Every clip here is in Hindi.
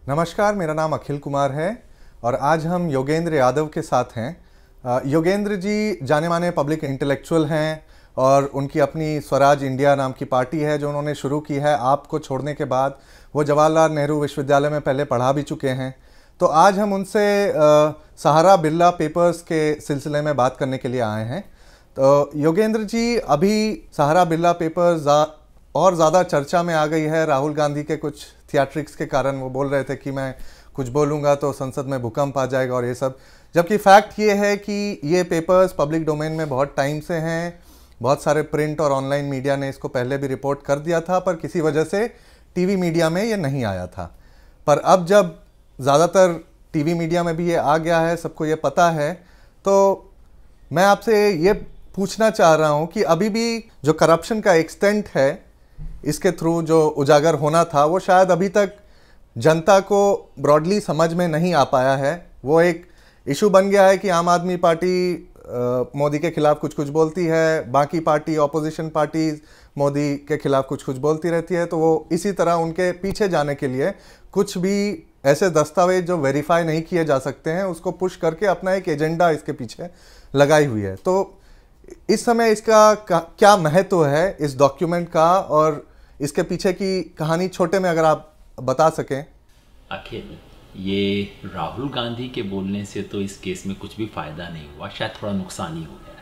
नमस्कार, मेरा नाम अखिल कुमार है और आज हम योगेंद्र यादव के साथ हैं। योगेंद्र जी जाने माने पब्लिक इंटेलेक्चुअल हैं और उनकी अपनी स्वराज इंडिया नाम की पार्टी है जो उन्होंने शुरू की है आपको छोड़ने के बाद। वो जवाहरलाल नेहरू विश्वविद्यालय में पहले पढ़ा भी चुके हैं। तो आज हम उनसे सहारा बिरला पेपर्स के सिलसिले में बात करने के लिए आए हैं। तो योगेंद्र जी, अभी सहारा बिरला पेपर्स और ज़्यादा चर्चा में आ गई है राहुल गांधी के कुछ थिएट्रिक्स के कारण। वो बोल रहे थे कि मैं कुछ बोलूँगा तो संसद में भूकंप आ जाएगा और ये सब, जबकि फैक्ट ये है कि ये पेपर्स पब्लिक डोमेन में बहुत टाइम से हैं। बहुत सारे प्रिंट और ऑनलाइन मीडिया ने इसको पहले भी रिपोर्ट कर दिया था, पर किसी वजह से टीवी मीडिया में ये नहीं आया था। पर अब जब ज़्यादातर टीवी मीडिया में भी ये आ गया है, सबको ये पता है, तो मैं आपसे ये पूछना चाह रहा हूँ कि अभी भी जो करप्शन का एक्सटेंट है इसके थ्रू जो उजागर होना था, वो शायद अभी तक जनता को ब्रॉडली समझ में नहीं आ पाया है। वो एक इशू बन गया है कि आम आदमी पार्टी मोदी के खिलाफ कुछ कुछ बोलती है, बाकी पार्टी ऑपोजिशन पार्टीज मोदी के खिलाफ कुछ कुछ बोलती रहती है। तो वो इसी तरह उनके पीछे जाने के लिए कुछ भी ऐसे दस्तावेज जो वेरीफाई नहीं किए जा सकते हैं उसको पुश करके अपना एक एजेंडा इसके पीछे लगाई हुई है। तो इस समय इसका क्या महत्व है इस डॉक्यूमेंट का, और इसके पीछे की कहानी छोटे में अगर आप बता सकें। अखिल, ये राहुल गांधी के बोलने से तो इस केस में कुछ भी फ़ायदा नहीं हुआ, शायद थोड़ा नुकसान ही हो गया।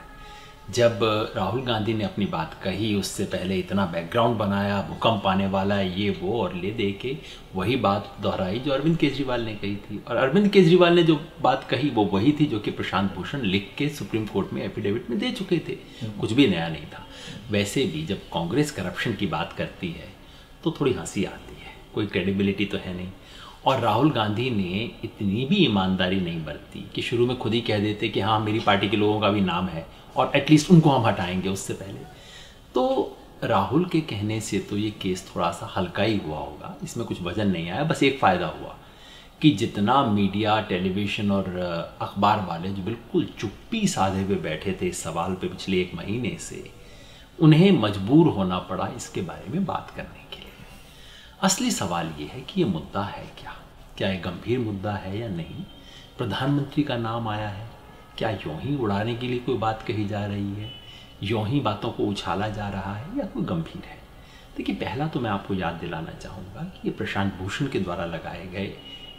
जब राहुल गांधी ने अपनी बात कही उससे पहले इतना बैकग्राउंड बनाया, भूकंप आने वाला है, ये वो, और ले दे के वही बात दोहराई जो अरविंद केजरीवाल ने कही थी। और अरविंद केजरीवाल ने जो बात कही वो वही थी जो कि प्रशांत भूषण लिख के सुप्रीम कोर्ट में एफिडेविट में दे चुके थे। कुछ भी नया नहीं था। वैसे भी जब कांग्रेस करप्शन की बात करती है तो थोड़ी हंसी आती है, कोई क्रेडिबिलिटी तो है नहीं। और राहुल गांधी ने इतनी भी ईमानदारी नहीं बरती कि शुरू में खुद ही कह देते कि हाँ मेरी पार्टी के लोगों का भी नाम है और एटलीस्ट उनको हम हटाएंगे उससे पहले। तो राहुल के कहने से तो ये केस थोड़ा सा हल्का ही हुआ होगा, इसमें कुछ वजन नहीं आया। बस एक फ़ायदा हुआ कि जितना मीडिया, टेलीविज़न और अखबार वाले जो बिल्कुल चुप्पी साधे हुए बैठे थे इस सवाल पे पिछले एक महीने से, उन्हें मजबूर होना पड़ा इसके बारे में बात करने के लिए। असली सवाल ये है कि ये मुद्दा है क्या ये गंभीर मुद्दा है या नहीं? प्रधानमंत्री का नाम आया है, क्या यूँ ही उड़ाने के लिए कोई बात कही जा रही है, यूँ ही बातों को उछाला जा रहा है, या कोई गंभीर है? देखिए, पहला तो मैं आपको याद दिलाना चाहूँगा कि ये प्रशांत भूषण के द्वारा लगाए गए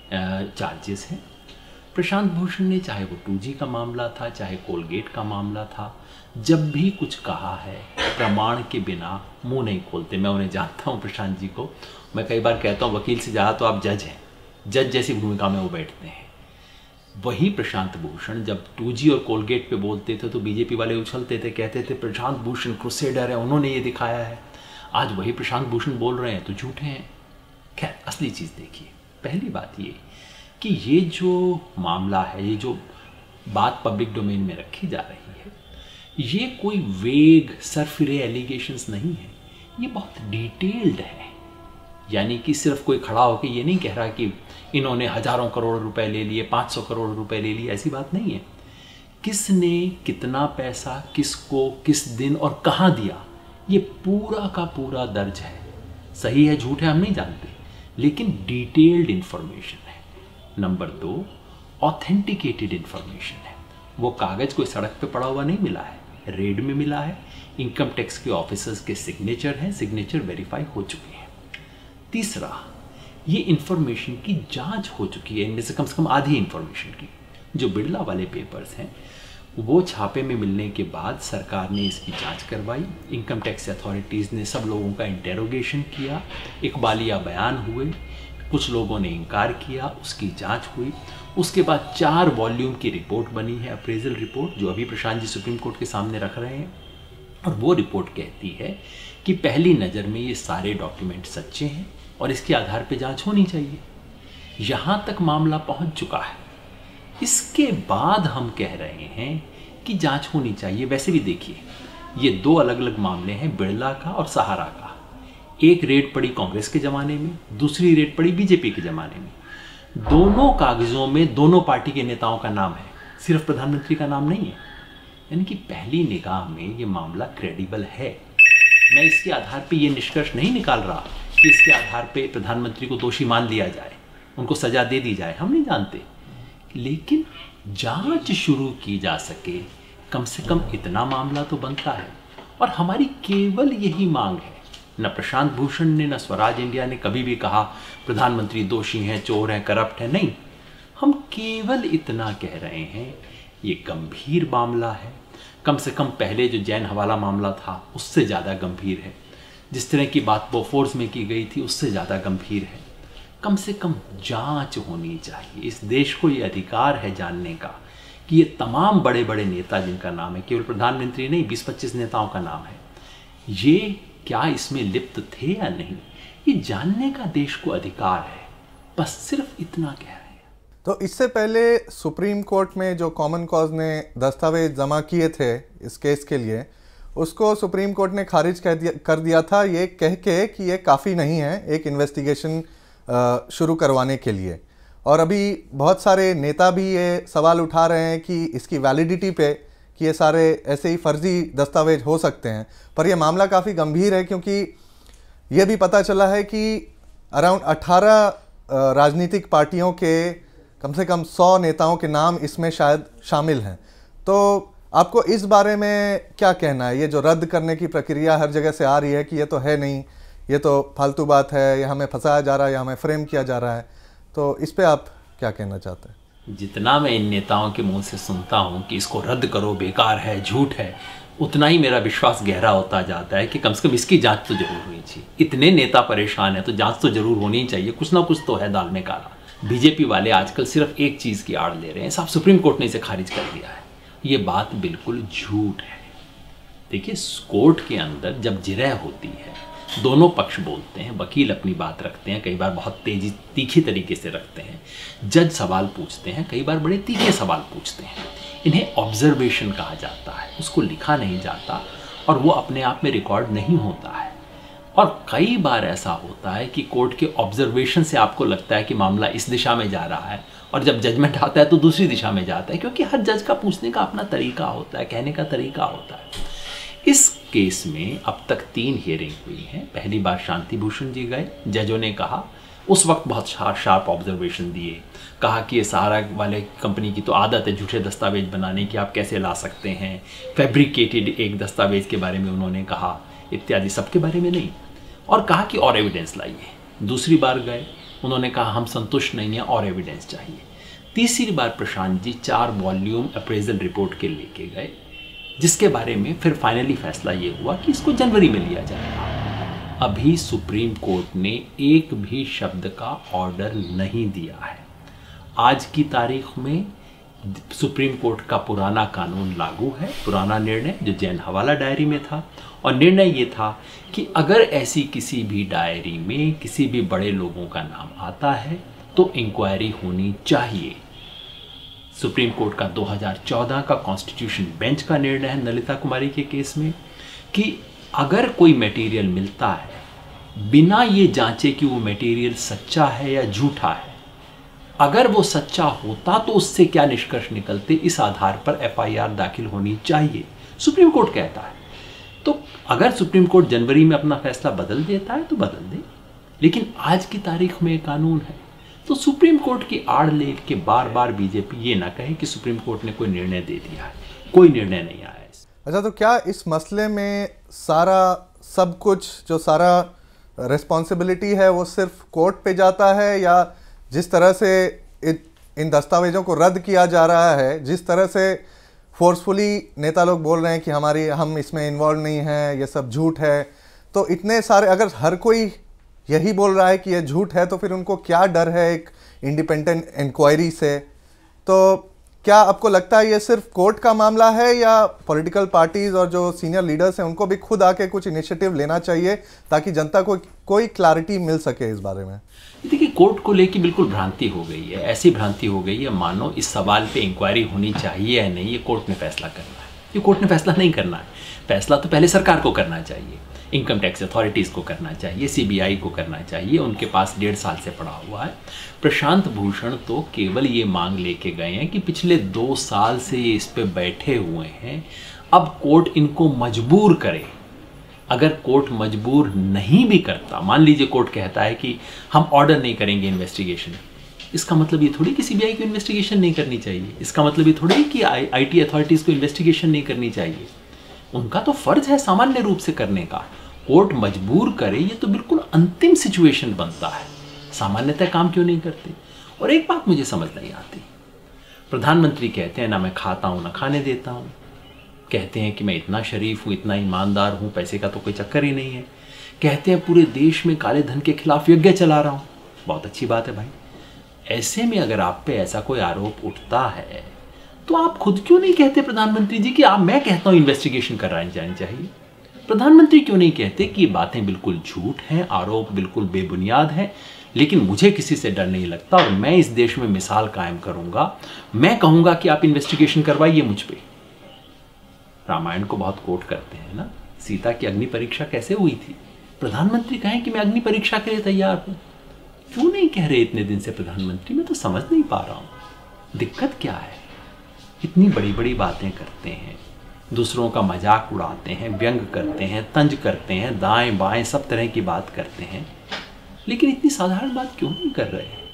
चार्जेस हैं। प्रशांत भूषण ने, चाहे वो 2G का मामला था, चाहे कोलगेट का मामला था, जब भी कुछ कहा है प्रमाण के बिना मुंह नहीं खोलते। मैं उन्हें जानता हूँ, प्रशांत जी को। मैं कई बार कहता हूँ वकील से ज़्यादा तो आप जज हैं, जज जैसी भूमिका में वो बैठते हैं। वही प्रशांत भूषण जब 2G और कोलगेट पे बोलते थे तो बीजेपी वाले उछलते थे, कहते थे प्रशांत भूषण क्रूसेडर है, उन्होंने ये दिखाया है। आज वही प्रशांत भूषण बोल रहे हैं तो झूठे हैं। खैर, असली चीज़ देखिए। पहली बात ये कि ये जो मामला है, ये जो बात पब्लिक डोमेन में रखी जा रही है, ये कोई वेग सरफिरे एलिगेशंस नहीं है, ये बहुत डिटेल्ड है। यानी कि सिर्फ कोई खड़ा होकर ये नहीं कह रहा कि इन्होंने हजारों करोड़ रुपए ले लिए, 500 करोड़ रुपए ले लिए, ऐसी बात नहीं है। किसने कितना पैसा किसको किस दिन और कहाँ दिया, ये पूरा का पूरा दर्ज है। सही है झूठ है हम नहीं जानते, लेकिन डिटेल्ड इंफॉर्मेशन है। नंबर 2, ऑथेंटिकेटेड इंफॉर्मेशन है। वो कागज़ कोई सड़क पे पड़ा हुआ नहीं मिला है, रेड में मिला है। इनकम टैक्स के ऑफिसर्स के सिग्नेचर हैं, सिग्नेचर वेरीफाई हो चुके हैं। तीसरा, ये इंफॉर्मेशन की जांच हो चुकी है, इनमें से कम आधी इंफॉर्मेशन की। जो बिरला वाले पेपर्स हैं वो छापे में मिलने के बाद सरकार ने इसकी जांच करवाई, इनकम टैक्स अथॉरिटीज़ ने सब लोगों का इंटेरोगेशन किया, इकबालिया बयान हुए, कुछ लोगों ने इनकार किया, उसकी जांच हुई। उसके बाद 4 वॉल्यूम की रिपोर्ट बनी है, अप्रेजल रिपोर्ट, जो अभी प्रशांत जी सुप्रीम कोर्ट के सामने रख रहे हैं। और वो रिपोर्ट कहती है कि पहली नज़र में ये सारे डॉक्यूमेंट सच्चे हैं और इसके आधार पर जांच होनी चाहिए। यहाँ तक मामला पहुँच चुका है। इसके बाद हम कह रहे हैं कि जांच होनी चाहिए। वैसे भी देखिए, ये 2 अलग अलग मामले हैं, बिरला का और सहारा का। एक रेड पड़ी कांग्रेस के ज़माने में, दूसरी रेड पड़ी बीजेपी के ज़माने में। दोनों कागज़ों में दोनों पार्टी के नेताओं का नाम है, सिर्फ प्रधानमंत्री का नाम नहीं है। यानी कि पहली निगाह में ये मामला क्रेडिबल है। मैं इसके आधार पे ये निष्कर्ष नहीं निकाल रहा कि इसके आधार पे प्रधानमंत्री को दोषी मान लिया जाए। उनको सजा दे दी जाए, हम नहीं जानते, लेकिन जांच शुरू की जा सके, कम से कम इतना मामला तो बनता है। और हमारी केवल यही मांग है। न प्रशांत भूषण ने, न स्वराज इंडिया ने कभी भी कहा प्रधानमंत्री दोषी हैं, चोर हैं, करप्ट हैं, नहीं। हम केवल इतना कह रहे हैं, ये गंभीर मामला है। कम से कम पहले जो जैन हवाला मामला था उससे ज़्यादा गंभीर है। जिस तरह की बात बोफोर्स में की गई थी उससे ज़्यादा गंभीर है। कम से कम जांच होनी चाहिए। इस देश को ये अधिकार है जानने का कि ये तमाम बड़े बड़े नेता जिनका नाम है, केवल प्रधानमंत्री नहीं, 20-25 नेताओं का नाम है, ये क्या इसमें लिप्त थे या नहीं, ये जानने का देश को अधिकार है। बस सिर्फ इतना कह रहे हैं। तो इससे पहले सुप्रीम कोर्ट में जो कॉमन कॉज ने दस्तावेज जमा किए थे इस केस के लिए, उसको सुप्रीम कोर्ट ने खारिज कर दिया था, ये कह के कि ये काफ़ी नहीं है एक इन्वेस्टिगेशन शुरू करवाने के लिए। और अभी बहुत सारे नेता भी ये सवाल उठा रहे हैं कि इसकी वैलिडिटी पे कि ये सारे ऐसे ही फर्जी दस्तावेज हो सकते हैं। पर यह मामला काफ़ी गंभीर है, क्योंकि ये भी पता चला है कि अराउंड 18 राजनीतिक पार्टियों के कम से कम 100 नेताओं के नाम इसमें शायद शामिल हैं। तो आपको इस बारे में क्या कहना है? ये जो रद्द करने की प्रक्रिया हर जगह से आ रही है कि ये तो है नहीं, ये तो फालतू बात है, या हमें फंसाया जा रहा है, या हमें फ्रेम किया जा रहा है, तो इस पे आप क्या कहना चाहते हैं? जितना मैं इन नेताओं के मुंह से सुनता हूं कि इसको रद्द करो, बेकार है, झूठ है, उतना ही मेरा विश्वास गहरा होता जाता है कि कम से कम इसकी जांच तो जरूर होनी चाहिए। इतने नेता परेशान है तो जांच तो जरूर होनी चाहिए। कुछ ना कुछ तो है दाल में काला। बीजेपी वाले आजकल सिर्फ एक चीज़ की आड़ ले रहे हैं, साहब सुप्रीम कोर्ट ने इसे खारिज कर दिया है। ये बात बिल्कुल झूठ है। देखिए, कोर्ट के अंदर जब जिरह होती है, दोनों पक्ष बोलते हैं, वकील अपनी बात रखते हैं, कई बार बहुत तीखी तरीके से रखते हैं, जज सवाल पूछते हैं, कई बार बड़े तीखे सवाल पूछते हैं। इन्हें ऑब्जर्वेशन कहा जाता है, उसको लिखा नहीं जाता और वो अपने आप में रिकॉर्ड नहीं होता है। और कई बार ऐसा होता है कि कोर्ट के ऑब्जर्वेशन से आपको लगता है कि मामला इस दिशा में जा रहा है, और जब जजमेंट आता है तो दूसरी दिशा में जाता है, क्योंकि हर जज का पूछने का अपना तरीका होता है, कहने का तरीका होता है। इस केस में अब तक 3 हियरिंग हुई हैं। पहली बार शांति भूषण जी गए, जजों ने कहा, उस वक्त बहुत शार्प ऑब्जर्वेशन दिए, कहा कि ये सहारा वाले कंपनी की तो आदत है झूठे दस्तावेज बनाने की, आप कैसे ला सकते हैं, फैब्रिकेटेड एक दस्तावेज के बारे में उन्होंने कहा, इत्यादि, सबके बारे में नहीं, और कहा कि और एविडेंस लाइए। दूसरी बार गए, उन्होंने कहा हम संतुष्ट नहीं हैं, और एविडेंस चाहिए। तीसरी बार Prashant ji 4 volume appraisal report के लेके गए, जिसके बारे में फिर फाइनली फैसला ये हुआ कि इसको जनवरी में लिया जाएगा। अभी सुप्रीम कोर्ट ने एक भी शब्द का ऑर्डर नहीं दिया है। आज की तारीख में सुप्रीम कोर्ट का पुराना कानून लागू है, पुराना निर्णय जो जैन हवाला डायरी में था, और निर्णय ये था कि अगर ऐसी किसी भी डायरी में किसी भी बड़े लोगों का नाम आता है तो इंक्वायरी होनी चाहिए। सुप्रीम कोर्ट का 2014 का कॉन्स्टिट्यूशन बेंच का निर्णय है ललिता कुमारी के केस में कि अगर कोई मटेरियल मिलता है बिना ये जांचे कि वो मटेरियल सच्चा है या झूठा है, अगर वो सच्चा होता तो उससे क्या निष्कर्ष निकलते, इस आधार पर एफआईआर दाखिल होनी चाहिए, सुप्रीम कोर्ट कहता है। तो अगर सुप्रीम कोर्ट जनवरी में अपना फैसला बदल देता है तो बदल दे, लेकिन आज की तारीख में कानून है, तो सुप्रीम कोर्ट की आड़ ले के बार बार बीजेपी ये ना कहे कि सुप्रीम कोर्ट ने कोई निर्णय दे दिया है। कोई निर्णय नहीं आया है। अच्छा, तो क्या इस मसले में सारा सब कुछ जो सारा रिस्पॉन्सिबिलिटी है वो सिर्फ कोर्ट पे जाता है, या जिस तरह से इन दस्तावेजों को रद्द किया जा रहा है, जिस तरह से फोर्सफुली नेता लोग बोल रहे हैं कि हम इसमें इन्वॉल्व नहीं हैं, ये सब झूठ है, तो इतने सारे, अगर हर कोई यही बोल रहा है कि ये झूठ है, तो फिर उनको क्या डर है एक इंडिपेंडेंट इंक्वायरी से? तो क्या आपको लगता है ये सिर्फ कोर्ट का मामला है, या पॉलिटिकल पार्टीज और जो सीनियर लीडर्स हैं उनको भी खुद आके कुछ इनिशिएटिव लेना चाहिए ताकि जनता को कोई क्लैरिटी मिल सके इस बारे में? देखिए, कोर्ट को लेके बिल्कुल भ्रांति हो गई है, ऐसी भ्रांति हो गई है मानो इस सवाल पे इंक्वायरी होनी चाहिए या नहीं, ये कोर्ट ने फैसला करना है। ये कोर्ट ने फैसला नहीं करना है, फैसला तो पहले सरकार को करना चाहिए, इनकम टैक्स अथॉरिटीज़ को करना चाहिए, सीबीआई को करना चाहिए, उनके पास 1.5 साल से पड़ा हुआ है। प्रशांत भूषण तो केवल ये मांग लेके गए हैं कि पिछले 2 साल से ये इस पे बैठे हुए हैं, अब कोर्ट इनको मजबूर करे। अगर कोर्ट मजबूर नहीं भी करता, मान लीजिए कोर्ट कहता है कि हम ऑर्डर नहीं करेंगे इन्वेस्टिगेशन, इसका मतलब ये थोड़ी कि सीबीआई को इन्वेस्टिगेशन नहीं करनी चाहिए, इसका मतलब ये थोड़ी कि आईटी अथॉरिटीज़ को इन्वेस्टिगेशन नहीं करनी चाहिए। उनका तो फर्ज है सामान्य रूप से करने का। कोर्ट मजबूर करे ये तो बिल्कुल अंतिम सिचुएशन बनता है, सामान्यतः काम क्यों नहीं करते। और एक बात मुझे समझ नहीं आती, प्रधानमंत्री कहते हैं ना मैं खाता हूँ ना खाने देता हूँ, कहते हैं कि मैं इतना शरीफ हूँ, इतना ईमानदार हूँ, पैसे का तो कोई चक्कर ही नहीं है, कहते हैं पूरे देश में काले धन के खिलाफ यज्ञ चला रहा हूँ। बहुत अच्छी बात है भाई। ऐसे में अगर आप पे ऐसा कोई आरोप उठता है तो आप खुद क्यों नहीं कहते प्रधानमंत्री जी कि मैं कहता हूँ इन्वेस्टिगेशन करानी जानी चाहिए। प्रधानमंत्री क्यों नहीं कहते कि ये बातें बिल्कुल झूठ हैं, आरोप बिल्कुल बेबुनियाद हैं, लेकिन मुझे किसी से डर नहीं लगता और मैं इस देश में मिसाल कायम करूंगा। मैं कहूंगा कि आप इन्वेस्टिगेशन करवाइए मुझ पे। रामायण को बहुत कोट करते हैं ना, सीता की अग्नि परीक्षा कैसे हुई थी। प्रधानमंत्री कहें कि मैं अग्नि परीक्षा के लिए तैयार हूं, क्यों नहीं कह रहे इतने दिन से प्रधानमंत्री? मैं तो समझ नहीं पा रहा हूं दिक्कत क्या है। इतनी बड़ी बड़ी बातें करते हैं, दूसरों का मजाक उड़ाते हैं, व्यंग करते हैं, तंज करते हैं, दाएं बाएं सब तरह की बात करते हैं, लेकिन इतनी साधारण बात क्यों नहीं कर रहे हैं।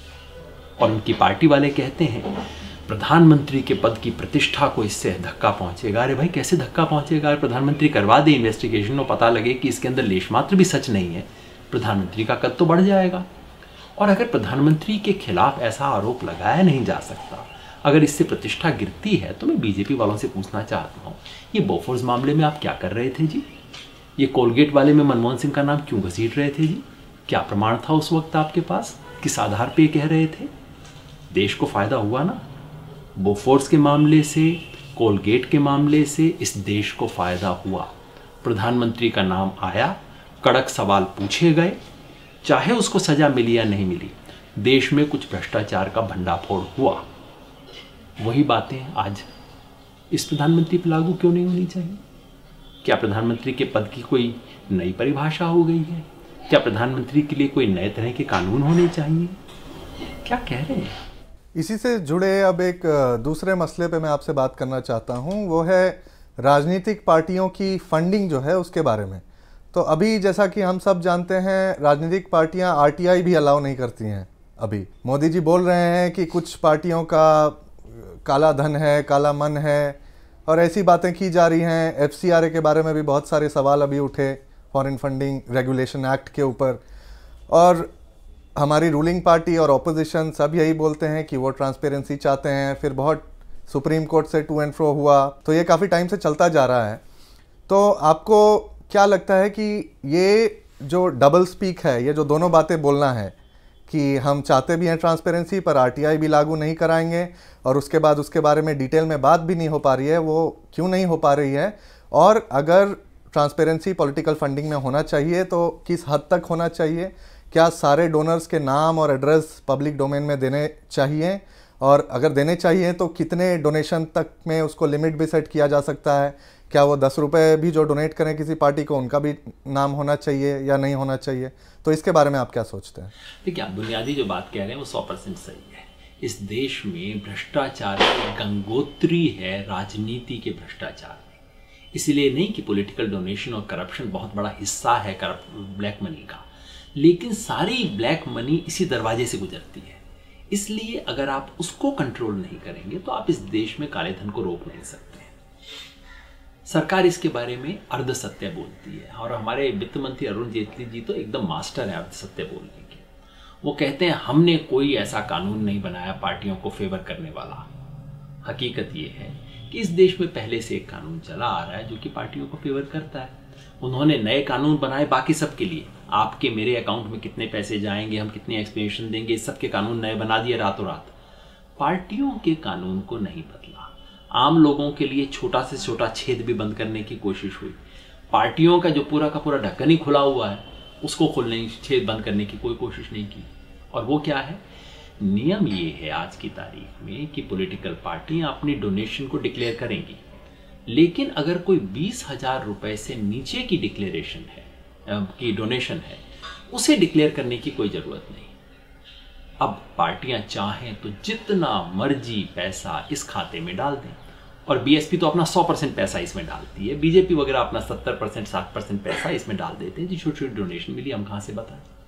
और उनकी पार्टी वाले कहते हैं प्रधानमंत्री के पद की प्रतिष्ठा को इससे धक्का पहुंचेगा। अरे भाई कैसे धक्का पहुंचेगा? प्रधानमंत्री करवा दे इन्वेस्टिगेशन और पता लगे कि इसके अंदर लेश मात्र भी सच नहीं है, प्रधानमंत्री का कद तो बढ़ जाएगा। और अगर प्रधानमंत्री के खिलाफ ऐसा आरोप लगाया नहीं जा सकता, अगर इससे प्रतिष्ठा गिरती है, तो मैं बीजेपी वालों से पूछना चाहता हूँ, ये बोफोर्स मामले में आप क्या कर रहे थे जी? ये कोलगेट वाले में मनमोहन सिंह का नाम क्यों घसीट रहे थे जी? क्या प्रमाण था उस वक्त आपके पास? किस आधार पे कह रहे थे? देश को फायदा हुआ ना बोफोर्स के मामले से, कोलगेट के मामले से, इस देश को फायदा हुआ। प्रधानमंत्री का नाम आया, कड़क सवाल पूछे गए, चाहे उसको सजा मिली या नहीं मिली, देश में कुछ भ्रष्टाचार का भंडाफोड़ हुआ। वही बातें आज इस प्रधानमंत्री पर लागू क्यों नहीं होनी चाहिए? क्या प्रधानमंत्री के पद की कोई नई परिभाषा हो गई है? क्या प्रधानमंत्री के लिए कोई नए तरह के कानून होने चाहिए? क्या कह रहे हैं? इसी से जुड़े अब एक दूसरे मसले पे मैं आपसे बात करना चाहता हूँ, वो है राजनीतिक पार्टियों की फंडिंग जो है उसके बारे में। तो अभी जैसा कि हम सब जानते हैं, राजनीतिक पार्टियां आरटीआई भी अलाउ नहीं करती हैं। अभी मोदी जी बोल रहे हैं कि कुछ पार्टियों का काला धन है, काला मन है, और ऐसी बातें की जा रही हैं। एफसीआरए के बारे में भी बहुत सारे सवाल अभी उठे, फॉरेन फंडिंग रेगुलेशन एक्ट के ऊपर, और हमारी रूलिंग पार्टी और ऑपोजिशन सब यही बोलते हैं कि वो ट्रांसपेरेंसी चाहते हैं। फिर बहुत सुप्रीम कोर्ट से टू एंड फ्रो हुआ, तो ये काफ़ी टाइम से चलता जा रहा है। तो आपको क्या लगता है कि ये जो डबल स्पीक है, ये जो दोनों बातें बोलना है कि हम चाहते भी हैं ट्रांसपेरेंसी पर आरटीआई भी लागू नहीं कराएंगे, और उसके बाद उसके बारे में डिटेल में बात भी नहीं हो पा रही है, वो क्यों नहीं हो पा रही है? और अगर ट्रांसपेरेंसी पॉलिटिकल फंडिंग में होना चाहिए तो किस हद तक होना चाहिए? क्या सारे डोनर्स के नाम और एड्रेस पब्लिक डोमेन में देने चाहिए? और अगर देने चाहिए तो कितने डोनेशन तक में उसको लिमिट भी सेट किया जा सकता है? क्या वो 10 रुपये भी जो डोनेट करें किसी पार्टी को, उनका भी नाम होना चाहिए या नहीं होना चाहिए? तो इसके बारे में आप क्या सोचते हैं? देखिए, आप बुनियादी जो बात कह रहे हैं वो 100% सही है। इस देश में भ्रष्टाचार की गंगोत्री है, राजनीति के भ्रष्टाचार में। इसलिए नहीं कि पॉलिटिकल डोनेशन और करप्शन बहुत बड़ा हिस्सा है ब्लैक मनी का, लेकिन सारी ब्लैक मनी इसी दरवाजे से गुजरती है। इसलिए अगर आप उसको कंट्रोल नहीं करेंगे तो आप इस देश में काले धन को रोक नहीं सकते। सरकार इसके बारे में अर्ध सत्य बोलती है, और हमारे वित्त मंत्री अरुण जेटली जी तो एकदम मास्टर है अर्ध सत्य बोलने के। वो कहते हैं हमने कोई ऐसा कानून नहीं बनाया पार्टियों को फेवर करने वाला। हकीकत ये है कि इस देश में पहले से एक कानून चला आ रहा है जो कि पार्टियों को फेवर करता है। उन्होंने नए कानून बनाए बाकी सब के लिए, आपके मेरे अकाउंट में कितने पैसे जाएंगे, हम कितनी एक्सप्लेनेशन देंगे, इस सब के कानून नए बना दिए रातों रात। पार्टियों के कानून को नहीं बदला। आम लोगों के लिए छोटा से छोटा छेद भी बंद करने की कोशिश हुई। पार्टियों का जो पूरा का पूरा ढक्कन ही खुला हुआ है उसको खोलने, छेद बंद करने की कोई कोशिश नहीं की। और वो क्या है? नियम ये है आज की तारीख में कि पॉलिटिकल पार्टियां अपनी डोनेशन को डिक्लेयर करेंगी, लेकिन अगर कोई 20,000 रुपए से नीचे की डिक्लेरेशन है की डोनेशन है, उसे डिक्लेयर करने की कोई ज़रूरत नहीं। अब पार्टियां चाहें तो जितना मर्जी पैसा इस खाते में डाल दें, और बीएसपी तो अपना 100% पैसा इसमें डालती है, बीजेपी वगैरह अपना 70% 60% पैसा इसमें डाल देते हैं जी। छोटी छोटी डोनेशन मिली, हम कहाँ से बताएं?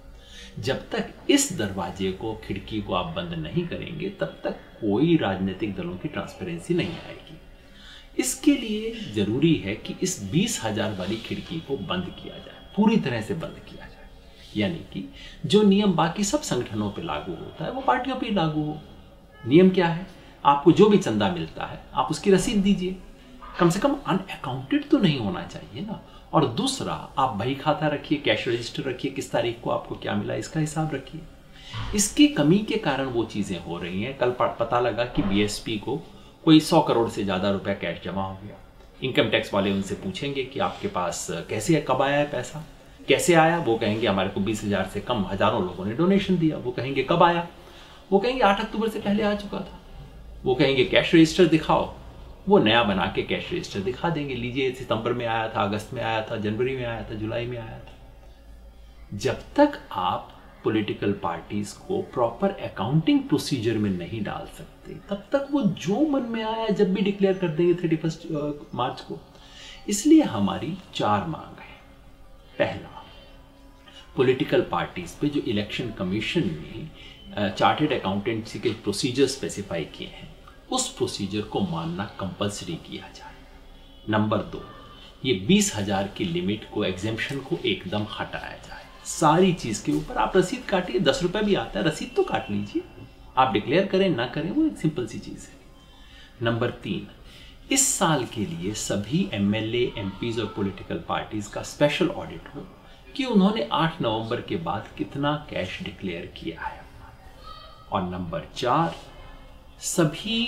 जब तक इस दरवाजे को, खिड़की को आप बंद नहीं करेंगे, तब तक कोई राजनीतिक दलों की ट्रांसपेरेंसी नहीं आएगी। इसके लिए जरूरी है कि इस 20,000 वाली खिड़की को बंद किया जाए, पूरी तरह से बंद किया जाए। यानी कि जो नियम बाकी सब संगठनों पे लागू होता है वो पार्टियों पे लागू हो। नियम क्या है? आपको जो भी चंदा मिलता है आप उसकी रसीद दीजिए, कम से कम अनअकाउंटेड तो नहीं होना चाहिए ना। और दूसरा, आप बही खाता रखिए, कैश रजिस्टर रखिए, किस तारीख को आपको क्या मिला इसका हिसाब रखिए। इसकी कमी के कारण वो चीज़ें हो रही हैं। कल पता लगा कि बीएसपी को कोई 100 करोड़ से ज़्यादा रुपया कैश जमा हो गया। इनकम टैक्स वाले उनसे पूछेंगे कि आपके पास कैसे, कब आया है पैसा, कैसे आया? वो कहेंगे हमारे को 20,000 से कम हज़ारों लोगों ने डोनेशन दिया। वो कहेंगे कब आया? वो कहेंगे 8 अक्टूबर से पहले आ चुका था। वो कहेंगे कैश रजिस्टर दिखाओ, वो नया बना के कैश रजिस्टर दिखा देंगे, लीजिए सितंबर में आया था, अगस्त में आया था, जनवरी में आया था, जुलाई में आया था। जब तक आप पॉलिटिकल पार्टीज को प्रॉपर अकाउंटिंग प्रोसीजर में नहीं डाल सकते, तब तक वो जो मन में आया जब भी डिक्लेयर कर देंगे 31 मार्च को। इसलिए हमारी 4 मांग है। पहला, पॉलिटिकल पार्टीज पे जो इलेक्शन कमीशन ने चार्टेड अकाउंटेंसी के प्रोसीजर स्पेसिफाई किए हैं, उस प्रोसीजर को मानना कंपलसरी किया जाए। नंबर 2, ये 20,000 की लिमिट को, एग्जेम्पशन को एकदम हटाया जाए। सारी चीज़ के ऊपर आप रसीद काटिए, 10 रुपये भी आता है, रसीद तो काट लीजिए। आप डिक्लेयर करें ना करें वो एक सिंपल सी चीज़ है। नंबर 3, इस साल के लिए सभी एमएलए, एमपीज और पॉलिटिकल पार्टीज का स्पेशल ऑडिट हो कि उन्होंने 8 नवंबर के बाद कितना कैश डिक्लेयर किया है। और नंबर 4, सभी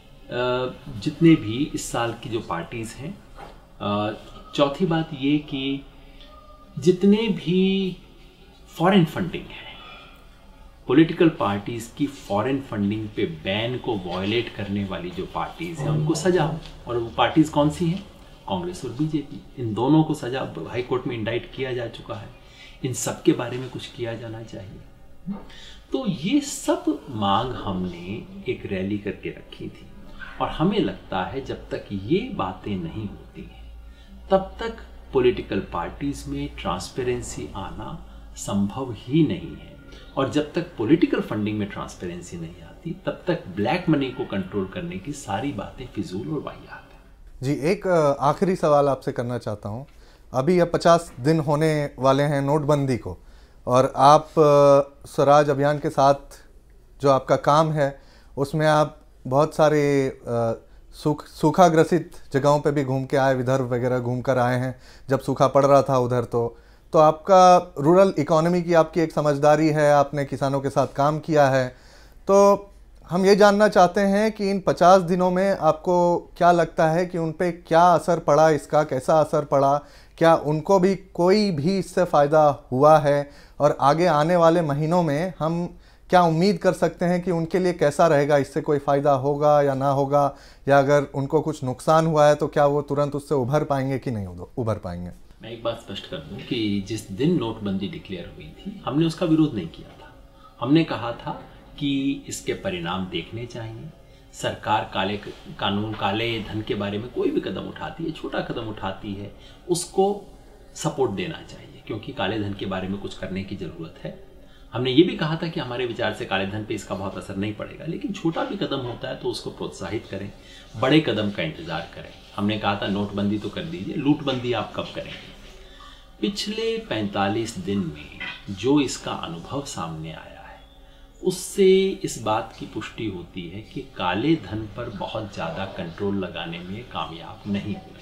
जितने भी इस साल की जो पार्टीज हैं, चौथी बात ये कि जितने भी फॉरेन फंडिंग है, पॉलिटिकल पार्टीज की फॉरेन फंडिंग पे बैन को वायलेट करने वाली जो पार्टीज हैं उनको सजा हो। और वो पार्टीज कौन सी हैं? कांग्रेस और बीजेपी। इन दोनों को सजा हाई कोर्ट में इंडाइट किया जा चुका है। इन सब के बारे में कुछ किया जाना चाहिए। तो ये सब मांग हमने एक रैली करके रखी थी और हमें लगता है जब तक ये बातें नहीं होती हैं तब तक पॉलिटिकल पार्टीज में ट्रांसपेरेंसी आना संभव ही नहीं है। और जब तक पॉलिटिकल फंडिंग में ट्रांसपेरेंसी नहीं आती तब तक ब्लैक मनी को कंट्रोल करने की सारी बातें फिजूल और वाहियात हैं। जी, एक आखिरी सवाल आपसे करना चाहता हूँ। अभी अब 50 दिन होने वाले हैं नोटबंदी को, और आप स्वराज अभियान के साथ जो आपका काम है उसमें आप बहुत सारे सूखा ग्रसित जगहों पे भी घूम के आए, विदर्भ वगैरह घूम कर आए हैं जब सूखा पड़ रहा था उधर। तो आपका रूरल इकोनॉमी की आपकी एक समझदारी है, आपने किसानों के साथ काम किया है। तो हम ये जानना चाहते हैं कि इन 50 दिनों में आपको क्या लगता है कि उन पे क्या असर पड़ा, इसका कैसा असर पड़ा, क्या उनको भी कोई भी इससे फ़ायदा हुआ है, और आगे आने वाले महीनों में हम क्या उम्मीद कर सकते हैं कि उनके लिए कैसा रहेगा, इससे कोई फ़ायदा होगा या ना होगा, या अगर उनको कुछ नुकसान हुआ है तो क्या वो तुरंत उससे उभर पाएंगे कि नहीं उभर पाएंगे? मैं एक बात स्पष्ट कर दूं कि जिस दिन नोटबंदी डिक्लेयर हुई थी हमने उसका विरोध नहीं किया था। हमने कहा था कि इसके परिणाम देखने चाहिए। सरकार काले धन के बारे में कोई भी कदम उठाती है, छोटा कदम उठाती है, उसको सपोर्ट देना चाहिए क्योंकि काले धन के बारे में कुछ करने की ज़रूरत है। हमने ये भी कहा था कि हमारे विचार से काले धन पे इसका बहुत असर नहीं पड़ेगा, लेकिन छोटा भी कदम होता है तो उसको प्रोत्साहित करें, बड़े कदम का इंतजार करें। हमने कहा था नोटबंदी तो कर दीजिए, लूटबंदी आप कब करेंगे? पिछले 45 दिन में जो इसका अनुभव सामने आया है उससे इस बात की पुष्टि होती है कि काले धन पर बहुत ज़्यादा कंट्रोल लगाने में कामयाब नहीं हुए।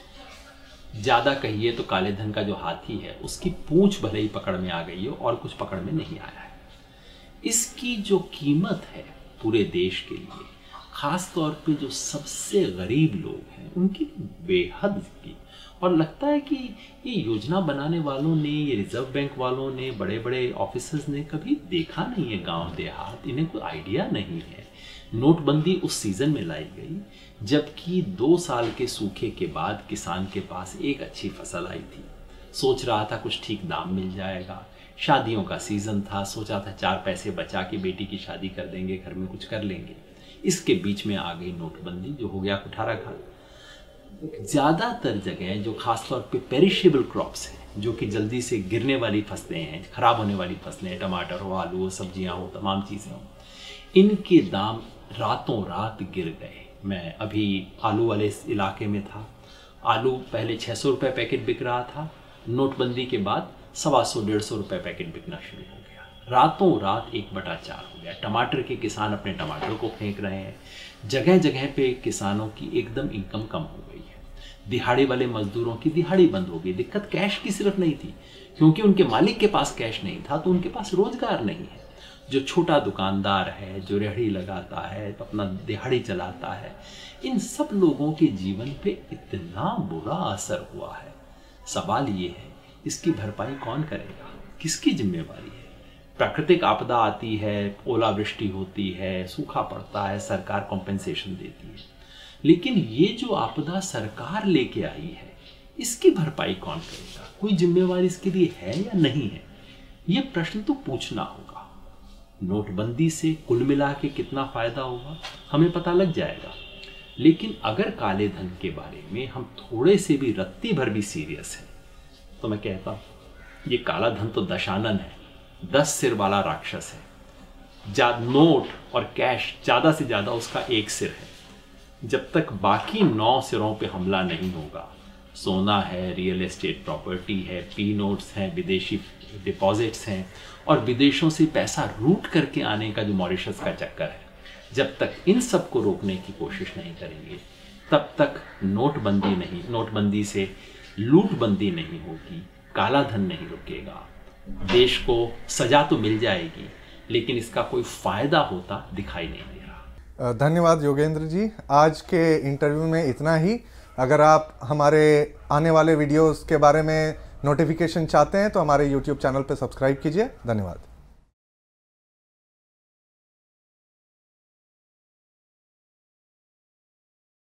ज़्यादा कहिए तो काले धन का जो हाथी है उसकी पूंछ भले ही पकड़ में आ गई हो और कुछ पकड़ में नहीं आया है। इसकी जो कीमत है पूरे देश के लिए, ख़ास तौर पे जो सबसे गरीब लोग हैं उनकी बेहद की, और लगता है कि ये योजना बनाने वालों ने, ये रिजर्व बैंक वालों ने, बड़े बड़े ऑफिसर्स ने कभी देखा नहीं है गांव देहात, इन्हें कोई आइडिया नहीं है। नोटबंदी उस सीज़न में लाई गई जबकि 2 साल के सूखे के बाद किसान के पास एक अच्छी फसल आई थी। सोच रहा था कुछ ठीक दाम मिल जाएगा, शादियों का सीज़न था, सोचा था 4 पैसे बचा के बेटी की शादी कर देंगे, घर में कुछ कर लेंगे। इसके बीच में आ गई नोटबंदी जो हो गया कुठारा घाट। ज़्यादातर जगह जो खासतौर पे पेरिशेबल क्रॉप्स हैं, जो कि जल्दी से गिरने वाली फसलें हैं, खराब होने वाली फसलें, टमाटर हो, आलू हो, सब्जियां हो, तमाम चीज़ें हो, इनके दाम रातों रात गिर गए। मैं अभी आलू वाले इस इलाके में था। आलू पहले 600 रुपये पैकेट बिक रहा था, नोटबंदी के बाद 125-150 रुपये पैकेट बिकना शुरू हो गया। रातों रात 1/4 हो गया। टमाटर के किसान अपने टमाटर को फेंक रहे हैं। जगह जगह पे किसानों की एकदम इनकम कम हो गई है। दिहाड़ी वाले मजदूरों की दिहाड़ी बंद हो गई। दिक्कत कैश की सिर्फ नहीं थी, क्योंकि उनके मालिक के पास कैश नहीं था तो उनके पास रोजगार नहीं है। जो छोटा दुकानदार है, जो रेहड़ी लगाता है, अपना दिहाड़ी चलाता है, इन सब लोगों के जीवन पे इतना बुरा असर हुआ है। सवाल ये है, इसकी भरपाई कौन करेगा, किसकी जिम्मेवारी है? प्राकृतिक आपदा आती है, ओलावृष्टि होती है, सूखा पड़ता है, सरकार कॉम्पेंसेशन देती है, लेकिन ये जो आपदा सरकार लेके आई है, इसकी भरपाई कौन करेगा? कोई जिम्मेवारी इसके लिए है या नहीं है? ये प्रश्न तो पूछना होगा। नोटबंदी से कुल मिला के कितना फायदा होगा हमें पता लग जाएगा, लेकिन अगर काले धन के बारे में हम थोड़े से भी रत्ती भर भी सीरियस हैं तो मैं कहता हूं ये काला धन तो दशानन है, 10 सिर वाला राक्षस है। नोट और कैश ज़्यादा से ज़्यादा उसका एक सिर है। जब तक बाकी 9 सिरों पे हमला नहीं होगा, सोना है, रियल एस्टेट प्रॉपर्टी है, पी नोट्स हैं, विदेशी डिपॉजिट्स हैं, और विदेशों से पैसा रूट करके आने का जो मॉरिशस का चक्कर है, जब तक इन सब को रोकने की कोशिश नहीं करेंगे तब तक नोटबंदी से लूटबंदी नहीं होगी, काला धन नहीं रुकेगा। देश को सजा तो मिल जाएगी, लेकिन इसका कोई फायदा होता दिखाई नहीं दे रहा। धन्यवाद योगेंद्र जी, आज के इंटरव्यू में इतना ही। अगर आप हमारे आने वाले वीडियोस के बारे में नोटिफिकेशन चाहते हैं तो हमारे YouTube चैनल पर सब्सक्राइब कीजिए। धन्यवाद।